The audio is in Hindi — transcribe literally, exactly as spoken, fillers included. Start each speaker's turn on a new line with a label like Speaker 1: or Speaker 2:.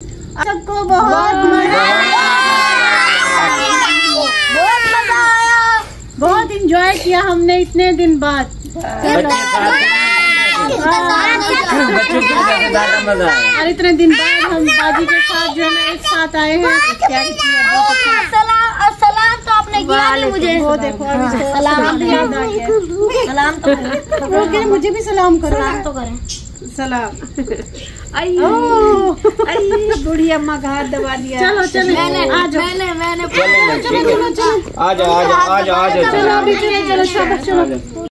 Speaker 1: सबको बहुत मजा बहुत मजा आया, बहुत इंजॉय किया हमने इतने दिन बाद। और इतने दिन बाद हम दादी के साथ जो है एक साथ आए हैं। क्या सलाम सलाम तो आपने किया नहीं मुझे। वो देखो सलाम याद आ गया। सलाम तो करें, मुझे भी सलाम करो। सलाम तो करें। सलाम। बूढ़ी अम्मा का हाथ दबा दिया। चलो चलो मैंने मैंने मैंने चलो चलो चलो आ जाओ आ जाओ आ जाओ आ जाओ चलो अभी चलो चलो चलो।